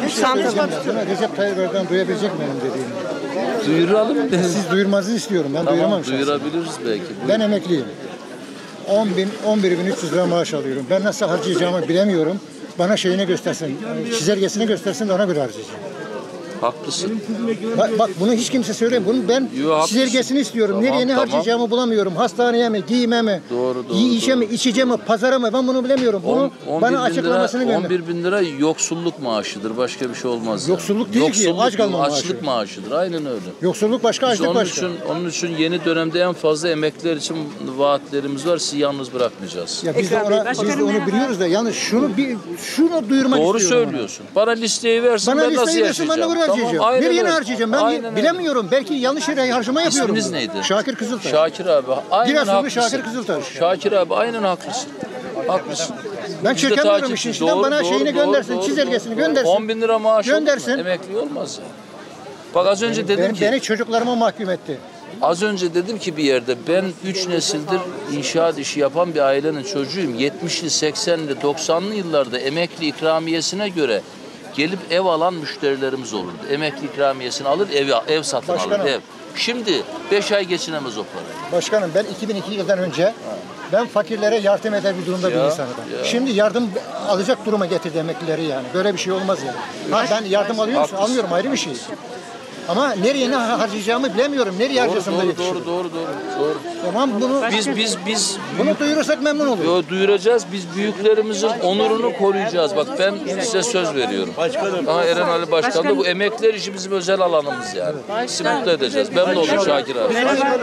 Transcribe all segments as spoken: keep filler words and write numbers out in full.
Buna Recep Tayyip Erdoğan duyabilecek mi benim dediğimi? Duyuralım. Siz duyurmanızı istiyorum. Ben Tamam, duyuramam. duyurabiliriz belki. Buyurun. Ben emekliyim. on bin, on bir bin üç yüz lira maaş alıyorum. Ben nasıl harcayacağımı bilemiyorum. Bana şeyini göstersin, çizelgesini göstersin de ona göre harcayacağım. Haklısın. Bak, bak bunu hiç kimse söylemiyor. Bunu ben Yo, çizelgesini istiyorum. Tamam, Nereye ne tamam. harcayacağımı bulamıyorum. Hastaneye mi, giyime mi, Doğru, doğru, işe doğru. mi, içeceğe mi, pazara mı? Ben bunu bilemiyorum. Bunu on, bana açıklamasını gönder. on bir bin lira yoksulluk maaşıdır. Başka bir şey olmaz. Yoksulluk yani. değil yoksulluk, ki. Aç kalma maaşı. Açlık maaşıdır. Aynen öyle. Yoksulluk başka, Biz açlık onun başka. için, onun için yeni dönemde en fazla emekliler için vaatlerimiz var. Sizi yalnız bırakmayacağız. Ya biz de, ona, biz de onu biliyoruz da yalnız şunu bir şunu duyurmak Doğru istiyorum. söylüyorsun. Bana listeyi versin, Bana ben nasıl listeyi versin, ben yaşayacağım? de harcayacağım. Tamam, aynen Nereye öyle. harcayacağım? Ben Aynen bilemiyorum. Öyle. Belki yanlış yere harcama yapıyorum. İsminiz neydi? Şakir Kızıltaş. Şakir abi. Aynen Giresunlu haklısın. Şakir Kızıltaş. Şakir abi aynen haklısın. Haklısın. Ben Biz de çekemiyorum takip- işin içinden. Doğru, Bana doğru, şeyini doğru, göndersin, doğru, çizelgesini doğru. göndersin. on bin lira maaş Göndersin. olur mu? Emekli olmaz ya. Bak az önce dedim Beni, ki, beni çocuklarıma mahkum etti. az önce dedim ki bir yerde ben üç nesildir inşaat işi yapan bir ailenin çocuğuyum. yetmişli, seksenli, doksanlı yıllarda emekli ikramiyesine göre gelip ev alan müşterilerimiz olurdu. Emekli ikramiyesini alır, ev, ev satın Başkanım. alır. Ev. Şimdi beş ay geçinemez o parayı. Başkanım ben iki bin iki yıldan önce ben fakirlere yardım eder bir durumda bir Ya, insanım. ya. Şimdi yardım alacak duruma getirdi emeklileri yani. Böyle bir şey olmaz yani. Ha, ben yardım alıyor musun? Haklısın. Almıyorum, ayrı bir şey. Ama nereye ne harcayacağımı bilemiyorum. Nereye Doğru, harcasam da doğru, yetişiyor. doğru, doğru, doğru, doğru. Tamam bunu Biz biz biz bunu duyurursak memnun olurum. Yo, duyuracağız. Biz büyüklerimizin onurunu koruyacağız. Bak ben size söz veriyorum. Aha Eren Ali Başkan da bu emekliler işi bizim özel alanımız yani. Sizi mutlu edeceğiz. Memnun oldum Şakir abi.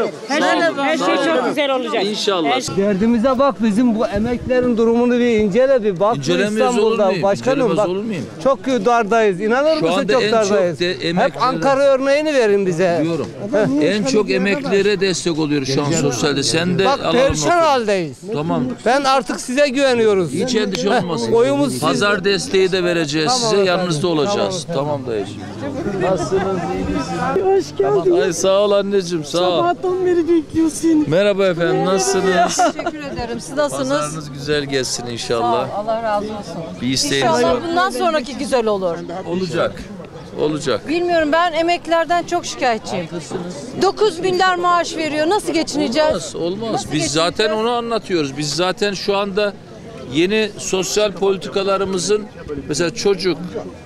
Her şey çok güzel olacak. İnşallah. Derdimize bak, bizim bu emeklerin durumunu bir incele bir bak. Bu İncelemez olur İstanbul'da muyum? başkanım İncelemez bak olur muyum? çok dardayız. İnanır Şu mısın anda çok en çok dardayız. de Hep emeklilere- Ankara örneğini verin bize. Diyorum. En çok emeklilere destek oluyoruz şu an sosyalde. Sen de Bak alalım perişan nokta. haldeyiz. Tamam. Ben artık size güveniyoruz. Hiç endişe olmasın. Oyumuz siz. Pazar desteği de vereceğiz Tamam size. efendim. Yanınızda olacağız. Tamam, dayıcığım. Nasılsınız? İyi misiniz? Hoş geldin. Tamam. Ay sağ ol anneciğim. Sağ ol. Sabahtan beri bekliyor seni. Merhaba efendim. Nasılsınız? Teşekkür ederim. Siz nasılsınız? Pazarınız güzel geçsin inşallah. Allah razı olsun. Bir isteğiniz var. İnşallah bundan sonraki güzel olur. Olacak. Olacak. Bilmiyorum, ben emeklilerden çok şikayetçiyim. dokuz milyar maaş veriyor. Nasıl geçineceğiz? Olmaz, olmaz. Nasıl Biz zaten geçineceğiz? onu anlatıyoruz. Biz zaten şu anda yeni sosyal politikalarımızın mesela çocuk,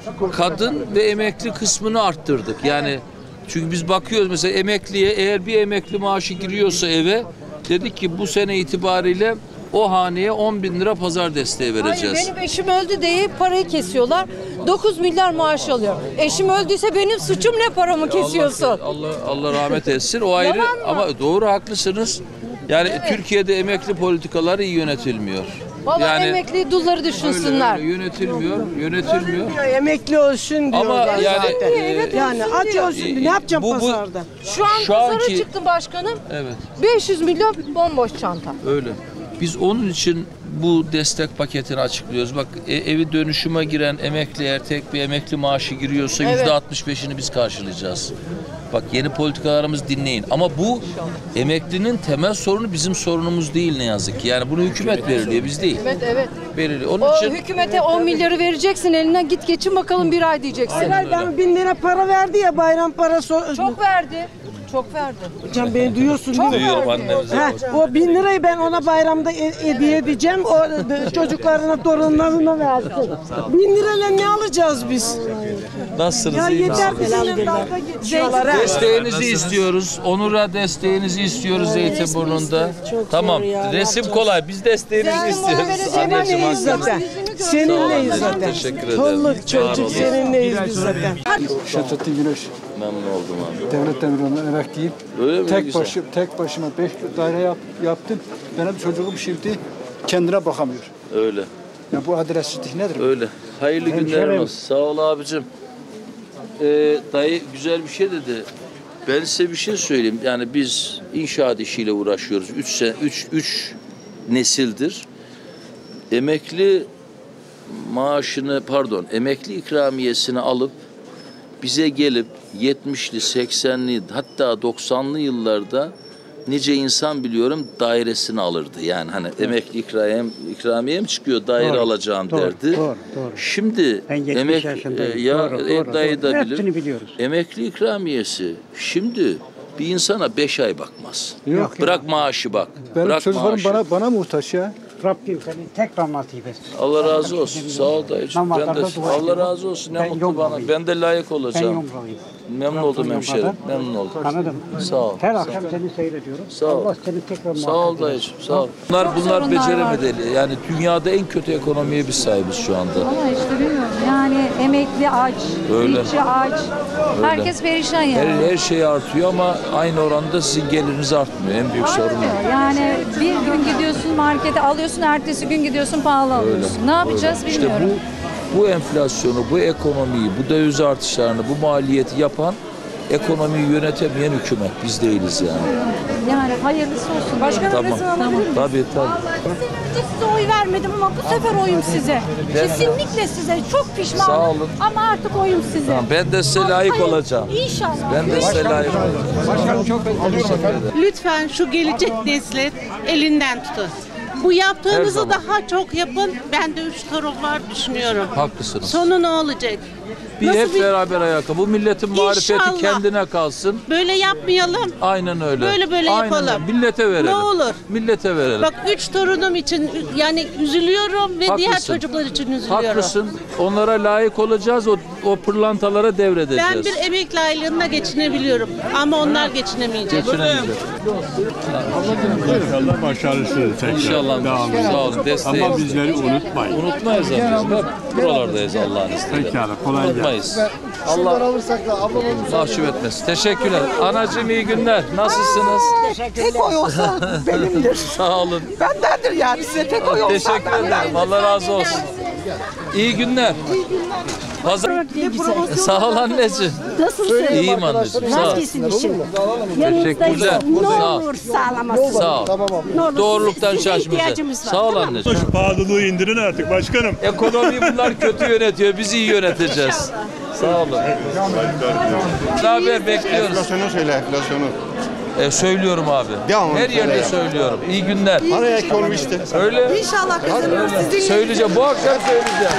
kadın ve emekli kısmını arttırdık. Yani çünkü biz bakıyoruz mesela emekliye, eğer bir emekli maaşı giriyorsa eve, dedik ki bu sene itibariyle o haneye on bin lira pazar desteği vereceğiz. Hayır, benim eşim öldü diye parayı kesiyorlar. dokuz milyar maaş alıyor. Eşim öldüyse benim suçum ne, paramı kesiyorsun? Allah, Allah, Allah rahmet etsin. O ayrı Yalan mı? ama doğru, haklısınız. Yani Türkiye'de emekli politikaları iyi yönetilmiyor. Vallahi yani emekli dulları düşünsünler. öyle, öyle yönetilmiyor, yönetilmiyor. Diyor, emekli olsun diyor. Ama zaten. yani e, yani aç olsun diyor. Ne yapacağım bu- bu- pazarda? Şu an Şu pazara anki- çıktım başkanım. evet, beş yüz milyon bomboş çanta. öyle. Biz onun için bu destek paketini açıklıyoruz. Bak e, evi dönüşüme giren emekli, eğer tek bir emekli maaşı giriyorsa Evet. yüzde altmış beşini biz karşılayacağız. Bak yeni politikalarımız dinleyin. Ama bu emeklinin temel sorunu bizim sorunumuz değil ne yazık ki. Yani bunu hükümet belirliyor, biz değil. Evet, evet. Belirliyor. Onun O için hükümete on milyarı vereceksin elinden, git geçin bakalım bir ay diyeceksin. Hayır, ben bin lira para verdi ya, bayram parası. Çok verdi. Çok verdi. Can beni duyuyorsun değil mi? duyuyorum annemize. Ha, o bin lirayı ben ona bayramda e- hediye edeceğim. O e, çocuklarına, torunlarına versin. Bin lirayla ne alacağız biz? nasılsınız? Ya iyi yeter misiniz? bizimle dalga geçiyorlar. ha. Desteğinizi istiyoruz. Onur'a desteğinizi istiyoruz Zeytinburnu'nda. Tamam. Resim kolay. Biz desteğinizi istiyoruz. Seninleyiz zaten. Seninleyiz zaten. Teşekkür ederim. Çoluk çocuk seninleyiz biz zaten. Şatati Güneş, Memnun oldum abi. devlet demirhanından emekliyim. Öyle mi? Tek Güzel. başı, tek başıma beş daire yap, yaptım. Benim çocuğum şimdi kendine bakamıyor. Öyle. Ya bu adaletsizlik nedir? Öyle. Hayırlı Hemşerim. günler olsun. Sağ ol abicim. Ee, dayı güzel bir şey dedi. Ben size bir şey söyleyeyim. Yani biz inşaat işiyle uğraşıyoruz. Üç, sen, üç, üç nesildir. Emekli maaşını, pardon, emekli ikramiyesini alıp bize gelip yetmişli, seksenli hatta doksanlı yıllarda nice insan biliyorum dairesini alırdı. Yani hani emekli ikramiye, ikramiye mi çıkıyor daire Doğru, alacağım doğru, derdi. doğru, doğru. Şimdi Ben yetmiş emek yaşındayım. e, ya Doğru, e, doğru, dayı doğru. da Hepsini bilir. biliyoruz. Emekli ikramiyesi şimdi bir insana beş ay bakmaz. Yok ya. Bırak maaşı bak. Benim Bırak çocuklarım maaşı. bana bana muhtaç ya. Rabbim seni tekrar nasip etsin. Allah razı olsun. Sağ ol dayıcığım. Ben de, Namazlarda dua Allah ediyorum. razı olsun. Ne Ben mutlu bana. yomralıyım. Ben de layık Ben olacağım. yomralıyım. Memnun oldum Trabzon hemşerim. yomrada. Memnun oldum. Anladın mı? Sağ ol. Her akşam seni seyrediyorum. Sağ ol. Allah seni tekrar Sağ ol muhabbet eylesin. dayıcığım. Sağ ol. Bunlar bunlar sorunlar beceremedi. Yani dünyada en kötü ekonomiye biz sahibiz şu anda. Ama işte bilmiyorum yani emekli aç, Öyle. işçi aç. Herkes perişan Her, yani. her şey artıyor ama aynı oranda sizin geliriniz artmıyor. En büyük sorun o. Yani bir gün gidiyorsun markete alıyorsun, ertesi gün gidiyorsun pahalı alıyorsun. Ne yapacağız İşte bilmiyorum. bu bu enflasyonu, bu ekonomiyi, bu döviz artışlarını, bu maliyeti yapan ekonomiyi yönetemeyen hükümet. Biz değiliz yani. Yani hayırlısı olsun. Başka Tamam. Tabii tabii. Önce size oy vermedim ama bu sefer oyum size. Kesinlikle size. Çok pişmanım. Sağ olun. Ama artık oyum size. Tamam, ben de size layık Hayır, olacağım. İnşallah. Ben de size layık olacağım. Lütfen şu gelecek nesli elinden tutun. Bu yaptığınızı Her zaman. daha çok yapın. Ben de üç torun var düşünüyorum. Haklısınız. Sonu ne olacak? Bir Nasıl hep bir- beraber ayakta. Bu milletin marifeti İnşallah. kendine kalsın. Böyle yapmayalım. Aynen öyle. Böyle böyle Aynen yapalım. öyle. Millete verelim. Ne olur. Millete verelim. Bak üç torunum için yani üzülüyorum ve diğer Haklısın. çocuklar için üzülüyorum. Haklısın. Onlara layık olacağız. O, o pırlantalara devredeceğiz. Ben bir emekli aylığına geçinebiliyorum ama onlar geçinemeyecek. Geçinemeyeceğiz. İnşallah başarısınız tekrar. İnşallah. Devam edin. Sağ olun. Desteğiniz. Ama bizleri unutmayın. Unutmayız zaten. Bak buralardayız Allah'ın izniyle. Pekala, kolay gelsin. Unutmayız. Allah mahcup etmesin. Teşekkürler. Anacığım iyi günler. Nasılsınız? Tek oy olsa benimdir. Sağ olun. Bendendir yani size tek oy olsa. Teşekkür ederim. Allah razı olsun. İyi günler. Pazar... Sağ ol anneciğim. Nasılsın? İyiyim anneciğim. Sağ ol. Nasılsın işin? Teşekkürler. Ne Sağ ol. olur sağlamasın. Sağ ol. Ne olur Doğruluktan size şaşmayacağız. ihtiyacımız var. Sağ ol anneciğim. Pahalılığı indirin artık başkanım. Ekonomiyi bunlar kötü yönetiyor. Biz iyi yöneteceğiz. Sağ olun. Ne haber bekliyoruz. Enflasyonu söyle enflasyonu. E, söylüyorum abi. Devam Her et, yerde söyle. söylüyorum. İyi günler. Paraya ekonomi işte. Öyle. İnşallah kazanırız Öyle. sizin. Söyleyeceğim. Bu akşam söyleyeceğim.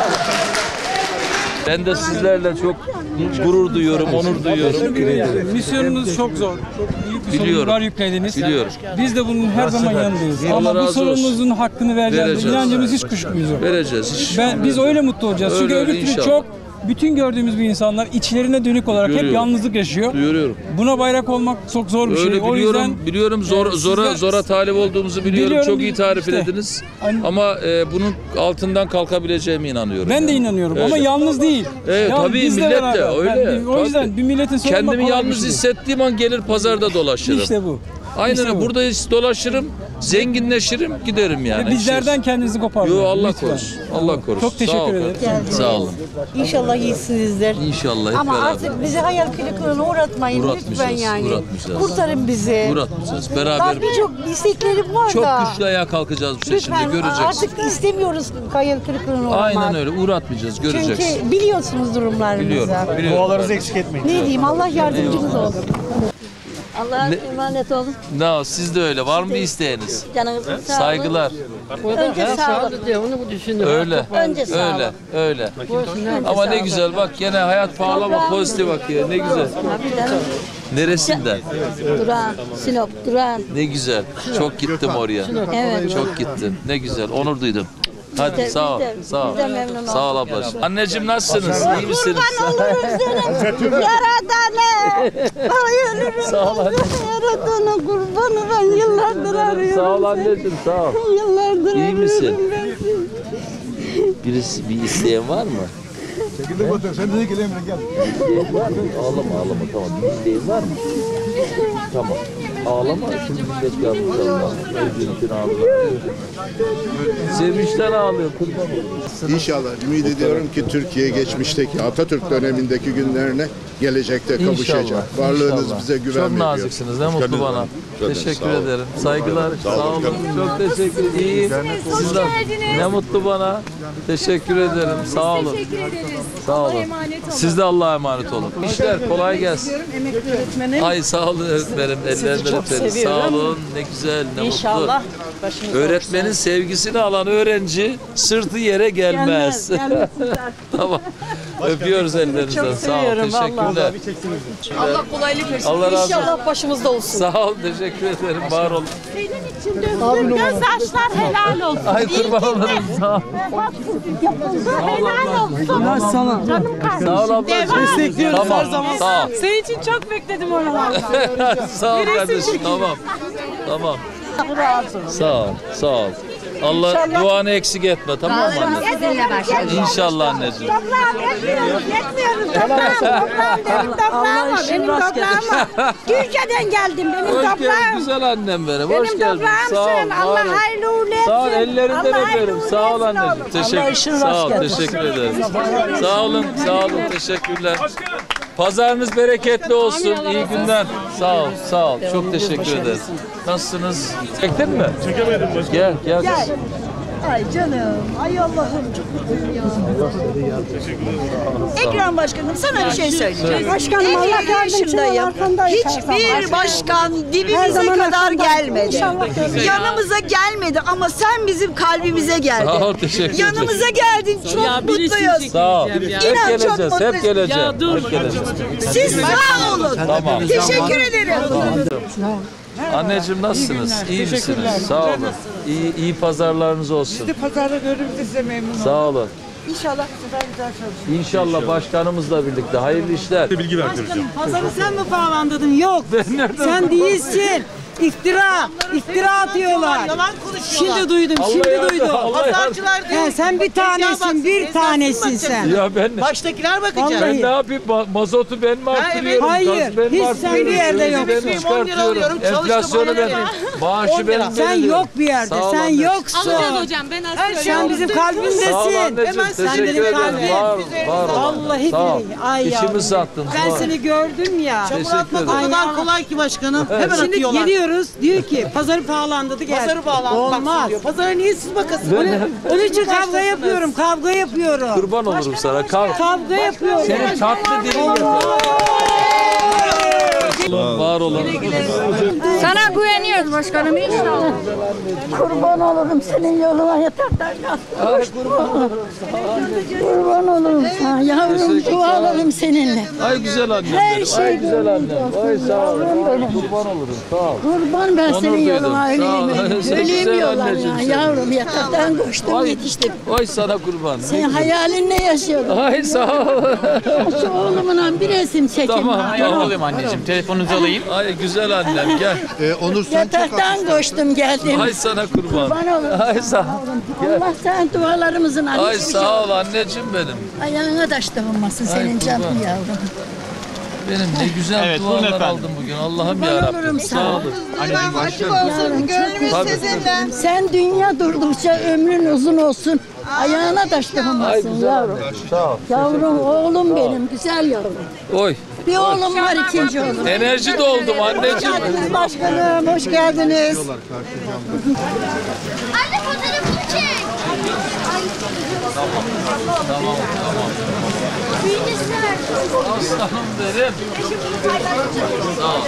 Ben de sizlerle çok gurur duyuyorum, onur duyuyorum. Misyonunuz çok zor. Çok büyük bir Biliyorum. sorumluluklar yüklediniz. Biliyorum. Biz de bunun her zaman yanındayız. Allah Ama bu razı olsun. sorumluluğun hakkını vereceğiz. Vereceğiz. İnancımız hiç kuşkumuz yok. Vereceğiz. Hiç Ben, biz öyle mutlu olacağız. Çünkü Öyle, öbür türlü inşallah. çok bütün gördüğümüz bir insanlar içlerine dönük olarak hep Görüyorum. yalnızlık yaşıyor. Görüyorum. Buna bayrak olmak çok zor bir Öyle şey. O biliyorum, yüzden biliyorum zor e, zora sizler- zora talip olduğumuzu biliyorum. Biliyorum, Çok iyi tarif işte. ediniz. Aynen. Ama e, bunun altından kalkabileceğime inanıyorum. ben de yani. inanıyorum Öyle. ama yalnız değil. Evet, Ya tabii biz millet de beraber. öyle. Ben- o yüzden Tabii. bir milletin sorumlu Kendimi kolay bir yalnız şey değil. hissettiğim an gelir pazarda dolaşırım. İşte bu. Aynen İşte öyle. bu. Burada dolaşırım, zenginleşirim, giderim yani. Bizlerden kendinizi koparmayın. Yo Allah lütfen. korusun. Allah korusun. Çok teşekkür Sağ ol ederim. kardeşim. Sağ olun. İnşallah iyisinizdir. İnşallah hep Ama beraber. artık bizi hayal kırıklığına uğratmayın Uğratmayacağız, lütfen yani. uğratmayacağız. Kurtarın bizi. Uğratmayacağız. Daha Beraber birçok isteklerim var çok da. güçlü ayağa kalkacağız bu seçimde. Lütfen Göreceksin. artık istemiyoruz hayal kırıklığına uğramak. Aynen öyle. Uğratmayacağız. Göreceksin. Çünkü biliyorsunuz durumlarımızı. Biliyorum. biliyorum. Dualarınızı eksik etmeyin. Ne diyeyim Allah yardımcımız olsun. Allah'a Ne- emanet olun. No, siz de öyle. Var mı bir isteğiniz? Canınızın sağlığı. Saygılar. Önce sağlık. Öyle. Önce sağlık. Öyle. Öyle. Ama ne güzel bak gene hayat pahalı ama pozitif bakıyor. Ne güzel. Tabii canım. Neresinden? Duran, Sinop, Duran. Ne güzel. Çok gittim oraya. Evet. Çok gittim. Ne güzel. Onur duydum. Hadi Biz de- sağ ol. biz de- Sağ ol. biz de memnun Sağ ol olduk. ablacığım. Anneciğim nasılsınız? İyi misiniz? Kurban olurum senin. Yaradana. Ay ölürüm. Sağ ol anne. Yaradana kurbanı ben yıllardır arıyorum. Sağ ol anneciğim. Sağ ol. Yıllardır İyi misin? arıyorum ben. Birisi bir isteğin var mı? Çekildik otur. Sen de gel Emre gel. Var mı? Ağlama ağlama tamam. Bir isteğin var mı? Tamam. Ağlama. Şimdi biz de yapmışlar. Özgürlükten ağlıyor. Sevinçten ağlıyor. Kurban olayım. İnşallah ümit ediyorum ki Türkiye geçmişteki Atatürk dönemindeki günlerine gelecekte İnşallah, kavuşacak. Varlığınız inşallah. bize güven Çok veriyor. naziksiniz. Ne mutlu Kendinize bana. bakın. Zaten Teşekkür sağ olun. ederim. Saygılar. Sağ Sağ olun. olun. Çok teşekkür ederim. İyiyim. Sizden. Ne mutlu bana. Teşekkür ederim. Sağ olun. Teşekkür ederiz. Sağ olun. Allah'a emanet olun. Siz de Allah'a emanet olun. İşler kolay gelsin. Emekli öğretmenim. Ay sağ olun öğretmenim. Ellerinden çok öperim. Sağ seviyorum. olun. Ne güzel, ne İnşallah mutlu. başınız Öğretmenin sevgisini alan öğrenci sırtı yere gelmez. Gelmez, gelmez. Tamam. Öpüyoruz ellerinizden. Çok Sağ ol. seviyorum, Teşekkürler. Allah kolaylık versin. Allah razı olsun. İnşallah başımızda olsun. Sağ ol. Teşekkür ederim. Var olun. Senin için döktüğüm gözyaşlar helal olsun. Ay kurban olurum. Sağ ol. Helal olsun. Allah sana. Canım kardeşim. Sağ ol ablacığım. Destekliyoruz Tamam. her zaman. Sağ ol. Senin için çok bekledim oralarda. Sağ ol kardeşim. Tamam. Tamam. Sağ ol. Sağ ol. Allah duanı eksik etme, tamam mı anne? Sizinle başlayalım. İnşallah anneciğim. Toprağım yetmiyoruz, yetmiyoruz. Toprağım, toprağım benim toprağım var, benim toprağım var. Türkiye'den geldim, benim Hoş geldin toprağım. güzel annem benim. Hoş Benim geldin. toprağım Sağ ol. senin. var Allah ol. hayırlı uğurlu etsin. Sağ ol. Ellerinden Allah hayırlı öperim. uğurlu Sağ ol etsin anneciğim. oğlum. Teşekkür. işin Sağ ol. rast getirsin. Teşekkür ederim. Sağ olun. Sağ olun. Teşekkürler. Pazarınız bereketli olsun. İyi günler. Sağ ol. Sağ ol. Çok teşekkür ederim. Nasılsınız? Çektin mi? Çekemedim başkanım. Gel. Gel. Gel. Ay canım, ay Allah'ım çok mutluyum ya. Ekrem Başkanım sana bir şey söyleyeceğim. Başkanım Allah elli yaşındayım. Hiçbir başkan dibimize kadar gelmedi. Yanımıza gelmedi ama sen bizim kalbimize geldin. Sağ ol. Teşekkür ederim. Yanımıza geldin, çok mutluyuz. Sağ ol. Hep İnan çok geleceğiz. Hep mutluyuz. geleceğim. Hep geleceğim. Siz sağ olun. Tamam. Teşekkür ederim. Anneciğim nasılsınız? İyi misiniz? Sağ olun. İyi, iyi pazarlarınız olsun. Biz de pazarda gördüğümüzde size memnun olduk. Sağ olun. İnşallah bu sefer güzel çalışırız. İnşallah başkanımızla birlikte. Hayırlı işler. Bilgi verdireceğim. Pazarı sen mi bağlandırdın? Yok. Ben nereden Sen değilsin. İftira. İftira atıyorlar. Yalan konuşuyorlar. Şimdi duydum. Allah Şimdi yardım, duydum. Allah yardım. Pazarcılar diyor. He, sen bir tanesin. Bir tanesin sen. Ya ben Baştakiler bakacak. Vallahi. ben ne yapayım? Ma- Mazotu ben mi arttırıyorum? Hayır, Gazı ben mi hiç arttırıyorum? sen bir yerde Dövizi yok. Ben mi Benim on lira çıkartıyorum? alıyorum, çalıştım, Enflasyonu on ben. lira. Maaşı ben Sen belirliyorum. yok bir yerde. Sağ ol Sen anneciğim. yoksun. hocam ben aslında. Sen bizim Sağ ol kalbimdesin. anneciğim. Hemen sen Teşekkür benim ederim. kalbim. Var, var ol. Vallahi Sağ ol. billahi. Ay yavrum. İçimi sattın. Ben Var. seni gördüm ya. Teşekkür Atmak o ederim. kadar kolay ki başkanım. Hemen Şimdi atıyorlar. gidiyoruz. Diyor ki pazarı pahalandırdı gel. Pazarı bağlandı. Olmaz. Diyor. Pazara niye siz bakasınız? Ben- Onun için kavga yapıyorum. Kavga yapıyorum. Kurban olurum sana. Kav. Kavga yapıyorum. Senin tatlı dilin yeter. Var olun. Sana güveniyoruz başkanım inşallah. Kurban olurum senin yoluna yataktan kalktım. Kurban olurum sana yavrum dualarım seninle. Ay güzel annem Her benim. şey Ay güzel annem. Ay sağ ol. benim. Kurban olurum. Sağ ol. Kurban ben Onur senin duydum. yoluna Sağ ol. öleyim. Sen Öleyim güzel yollarına anneciğim sen. yavrum yataktan koştum Ay, yetiştim. ay sana kurban. Ne Sen güzel. hayalinle yaşıyordun. Ay sağ ol. Şu oğlumla bir resim çekin. Tamam. bana. Tamam. Alayım anneciğim, telefonunuzu alayım. Ay güzel annem gel. Ee, Onur sen çok Yataktan koştum geldim. Ay sana kurban. Kurban olurum. Ay sağ ol. Gel. Allah sen dualarımızın Ay annesi. sağ ol anneciğim benim. Ayağına taş dokunmasın senin kurban. canın yavrum. Benim ne güzel Evet, buyurun dualar efendim. aldım bugün. Allah'ım Kurban yarabbim. olurum Sağ sana. olun. Yavrum, çok Tabii. Sen dünya durdukça ömrün uzun olsun. Ayağına taş Ay dokunmasın güzel yavrum. annem. Sağ ol. Yavrum oğlum benim güzel yavrum. Oy. Bir oğlum var ikinci oğlum. Enerji doldum anneciğim. Başkanım hoş geldiniz. Anne fotoğrafını çek. Tamam tamam. Büyüdüsler. Aslanım derim. Sağ ol.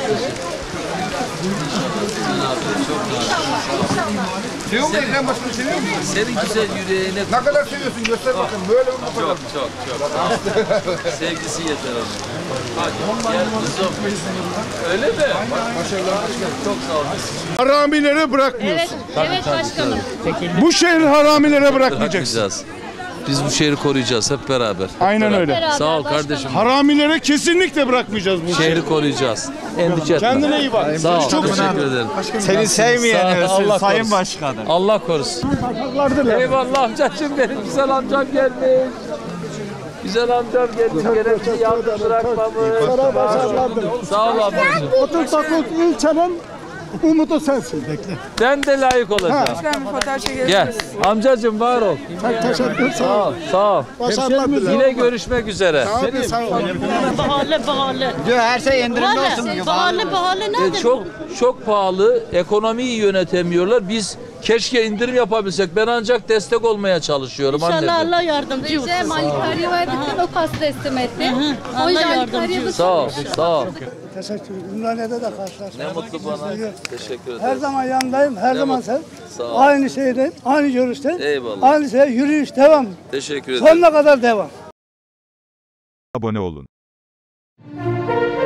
Seviyor musun Ekrem Başkan'ı seviyor musun? Senin güzel yüreğine Ne kadar seviyorsun göster bakın böyle mi bu kadar? çok çok çok. Sevgisi yeter ona. Hadi gel kızım. Öyle mi? Başarılar başkanım. Çok sağ ol. Haramilere bırakmıyorsun. Evet başkanım. Bu şehri haramilere bırakmayacaksın. Bırakmayacağız. Biz bu şehri koruyacağız hep beraber. Hep Aynen beraber. öyle. Sağ ol kardeşim. Haramilere kesinlikle bırakmayacağız bu şehri. Şehri koruyacağız. Endişe etme. Kendine iyi bak. Sağ ol. Çok Teşekkür ederim. Seni sevmeyen Sağ ol, ölsün Allah Sayın korusun. Başkanım. Allah korusun. Eyvallah amcacığım benim güzel amcam gelmiş. Güzel amcam gelmiş. Gerekli yalnız bırakmamış. Sağ ol ablacığım. Atatürk ilçenin Umut o sensin. Bekle. Ben de layık olacağım. Gel. Amcacığım var ol. Teşekkür Sağ ol. Sağ ol. Başarılar dilerim. Yine görüşmek üzere. Abi sağ ol. Pahalı pahalı. Diyor her şey indirimli olsun diyor. Pahalı pahalı E, nedir? çok çok pahalı. Ekonomiyi yönetemiyorlar. Biz keşke indirim yapabilsek. Ben ancak destek olmaya çalışıyorum anneciğim. Allah yardımcı olsun. Malikarya verdik de o kas teslim etti. Allah yardımcı Sağ ol. Sağ ol. Teşekkür ederim. Ümraniye'de de karşılaştık. Ne mutlu bana. Teşekkür ederim. Her zaman yanındayım. Her Ne zaman mutlu. sen. Sağ ol. Aynı şeyden, aynı görüşten. Eyvallah. Aynı şey yürüyüş devam. Teşekkür ederim. Sonuna kadar devam. Abone olun.